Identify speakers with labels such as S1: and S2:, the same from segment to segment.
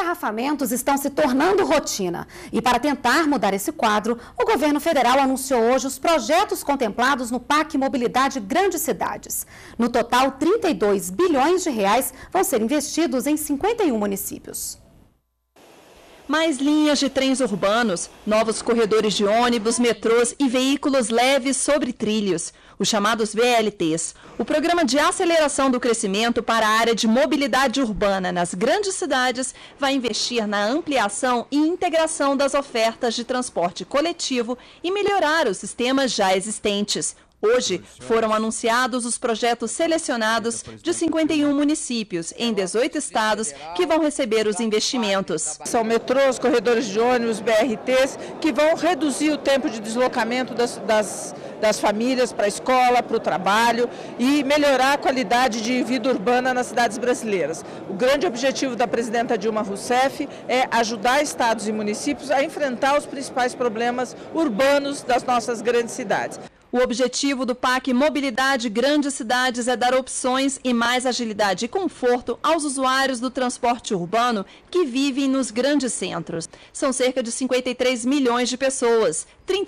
S1: engarrafamentos estão se tornando rotina. E para tentar mudar esse quadro, o governo federal anunciou hoje os projetos contemplados no PAC Mobilidade Grandes Cidades. No total, 32 bilhões de reais vão ser investidos em 51 municípios.
S2: Mais linhas de trens urbanos, novos corredores de ônibus, metrôs e veículos leves sobre trilhos, os chamados VLTs. O Programa de Aceleração do Crescimento para a área de mobilidade urbana nas grandes cidades vai investir na ampliação e integração das ofertas de transporte coletivo e melhorar os sistemas já existentes. Hoje foram anunciados os projetos selecionados de 51 municípios em 18 estados que vão receber os investimentos.
S3: São metrôs, corredores de ônibus, BRTs, que vão reduzir o tempo de deslocamento das famílias para a escola, para o trabalho e melhorar a qualidade de vida urbana nas cidades brasileiras. O grande objetivo da presidenta Dilma Rousseff é ajudar estados e municípios a enfrentar os principais problemas urbanos das nossas grandes cidades.
S2: O objetivo do PAC Mobilidade Grandes Cidades é dar opções e mais agilidade e conforto aos usuários do transporte urbano que vivem nos grandes centros. São cerca de 53 milhões de pessoas,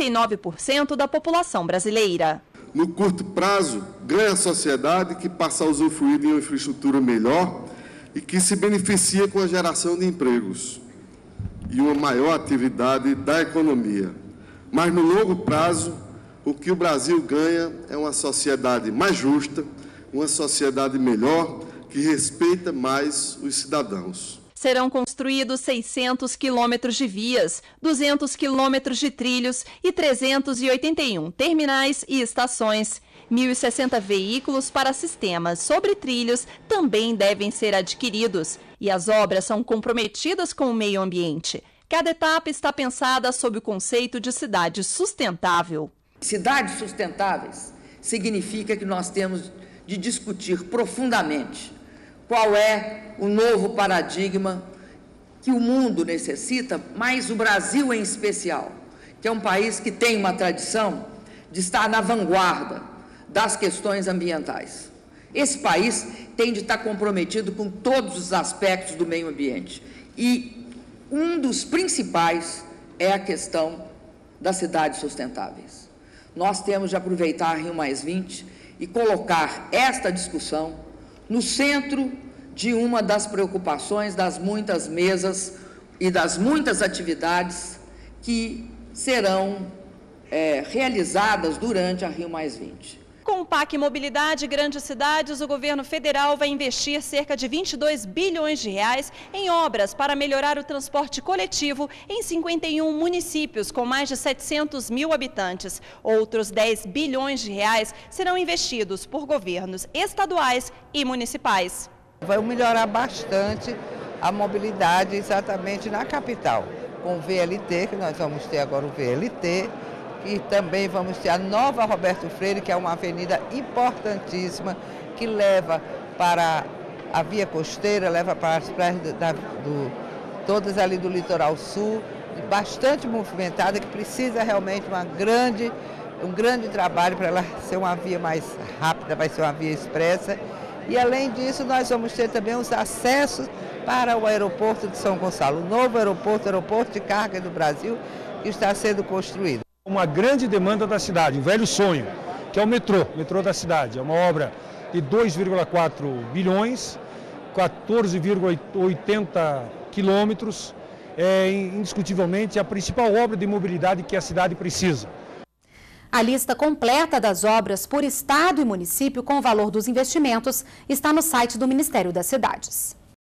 S2: 39% da população brasileira.
S4: No curto prazo, ganha a sociedade que passa a usufruir de uma infraestrutura melhor e que se beneficia com a geração de empregos e uma maior atividade da economia. Mas no longo prazo, o que o Brasil ganha é uma sociedade mais justa, uma sociedade melhor, que respeita mais os cidadãos.
S2: Serão construídos 600 quilômetros de vias, 200 quilômetros de trilhos e 381 terminais e estações. 1.060 veículos para sistemas sobre trilhos também devem ser adquiridos. E as obras são comprometidas com o meio ambiente. Cada etapa está pensada sob o conceito de cidade sustentável.
S5: Cidades sustentáveis significa que nós temos de discutir profundamente qual é o novo paradigma que o mundo necessita, mas o Brasil em especial, que é um país que tem uma tradição de estar na vanguarda das questões ambientais. Esse país tem de estar comprometido com todos os aspectos do meio ambiente e um dos principais é a questão das cidades sustentáveis. Nós temos de aproveitar a Rio+20 e colocar esta discussão no centro de uma das preocupações das muitas mesas e das muitas atividades que serão realizadas durante a Rio+20.
S2: Com o PAC Mobilidade Grandes Cidades, o governo federal vai investir cerca de 22 bilhões de reais em obras para melhorar o transporte coletivo em 51 municípios com mais de 700 mil habitantes. Outros 10 bilhões de reais serão investidos por governos estaduais e municipais.
S3: Vai melhorar bastante a mobilidade exatamente na capital, com o VLT, que nós vamos ter agora o VLT, e também vamos ter a nova Roberto Freire, que é uma avenida importantíssima, que leva para a via costeira, leva para as praias todas ali do litoral sul, bastante movimentada, que precisa realmente um grande trabalho para ela ser uma via mais rápida, vai ser uma via expressa. E além disso, nós vamos ter também os acessos para o aeroporto de São Gonçalo, o novo aeroporto de carga do Brasil, que está sendo construído.
S6: Uma grande demanda da cidade, um velho sonho, que é o metrô da cidade. É uma obra de 2,4 bilhões, 14,80 quilômetros. É indiscutivelmente a principal obra de mobilidade que a cidade precisa.
S1: A lista completa das obras por estado e município com o valor dos investimentos está no site do Ministério das Cidades.